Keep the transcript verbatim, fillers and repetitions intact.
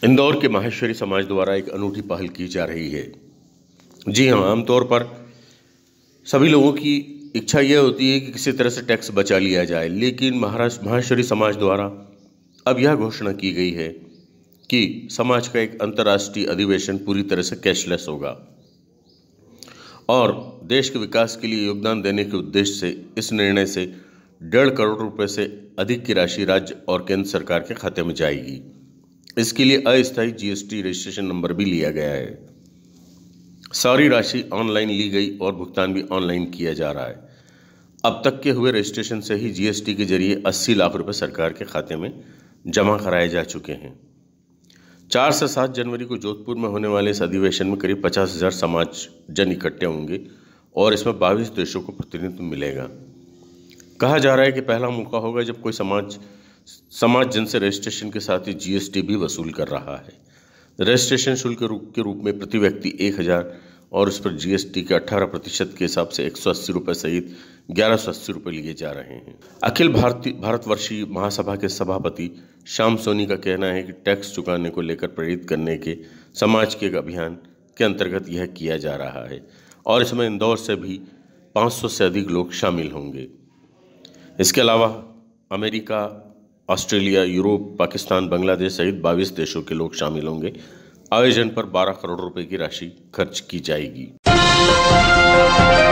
इंदौर के माहेश्वरी समाज द्वारा एक अनूठी पहल की जा रही है। जी हाँ, आमतौर पर सभी लोगों की इच्छा यह होती है कि किसी तरह से टैक्स बचा लिया जाए, लेकिन महाराष्ट्र माहेश्वरी समाज द्वारा अब यह घोषणा की गई है कि समाज का एक अंतर्राष्ट्रीय अधिवेशन पूरी तरह से कैशलेस होगा और देश के विकास के लिए योगदान देने के उद्देश्य से इस निर्णय से डेढ़ करोड़ रुपए से अधिक की राशि राज्य और केंद्र सरकार के खाते में जाएगी। इसके लिए अस्थायी जीएसटी रजिस्ट्रेशन नंबर भी लिया गया है। सारी राशि ऑनलाइन ली गई और भुगतान भी ऑनलाइन किया जा रहा है। अब तक के हुए रजिस्ट्रेशन से ही जीएसटी के जरिए अस्सी लाख रुपए सरकार के खाते में जमा कराए जा चुके हैं। चार से सात जनवरी को जोधपुर में होने वाले इस अधिवेशन में करीब पचास हजार समाज जन इकट्ठे होंगे और इसमें बाईस देशों को प्रतिनिधित्व मिलेगा। कहा जा रहा है कि पहला मौका होगा जब कोई समाज समाज जन से रजिस्ट्रेशन के साथ ही जीएसटी भी वसूल कर रहा है। रजिस्ट्रेशन शुल्क के रूप में प्रति व्यक्ति एक हजार और उस पर जीएसटी के अठारह प्रतिशत के हिसाब से एक सौ अस्सी रुपये सहित ग्यारह सौ अस्सी रुपये लिए जा रहे हैं। अखिल भारतीय भारतवर्षीय महासभा के सभापति श्याम सोनी का कहना है कि टैक्स चुकाने को लेकर प्रेरित करने के समाज के एक अभियान के अंतर्गत यह किया जा रहा है और इसमें इंदौर से भी पाँच सौ से अधिक लोग शामिल होंगे। इसके अलावा America, Australia, Europe, Pakistan, Bangladesh सहित बाईस देशों के लोग शामिल होंगे। आयोजन पर बारह करोड़ रुपए की राशि खर्च की जाएगी।